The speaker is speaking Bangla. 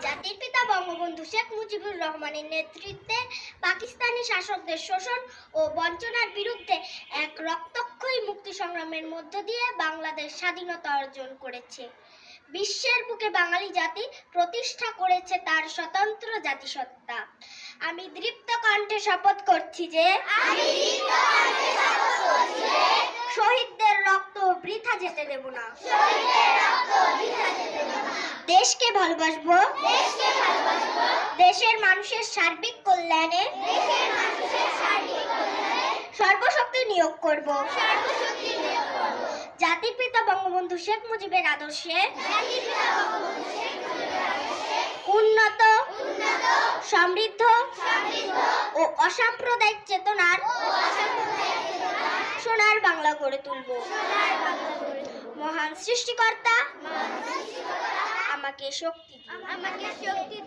জাতির পিতা বঙ্গবন্ধু শেখ মুজিবুর রহমানের নেতৃত্বে পাকিস্তানি শাসকদের শোষণ ও বঞ্চনার বিরুদ্ধে এক রক্তক্ষয়ী মুক্তি সংগ্রামের মধ্য দিয়ে বাংলাদেশ স্বাধীনতা অর্জন করেছে। বিশ্বের বুকে বাঙালি জাতি প্রতিষ্ঠা করেছে তার স্বতন্ত্র জাতিসত্তা। আমি দৃপ্ত কণ্ঠে শপথ করছি যে শহীদদের রক্ত বৃথা যেতে দেব না। দেশকে ভালোবাসবো, দেশের মানুষের সার্বিক কল্যাণে সর্বশক্তি নিয়োগ করব। জাতির পিতা বঙ্গবন্ধু শেখ মুজিবের আদর্শে উন্নত, সমৃদ্ধ ও অসাম্প্রদায়িক চেতনার সোনার বাংলা গড়ে তুলব। মহান সৃষ্টিকর্তা আমাকে শক্তি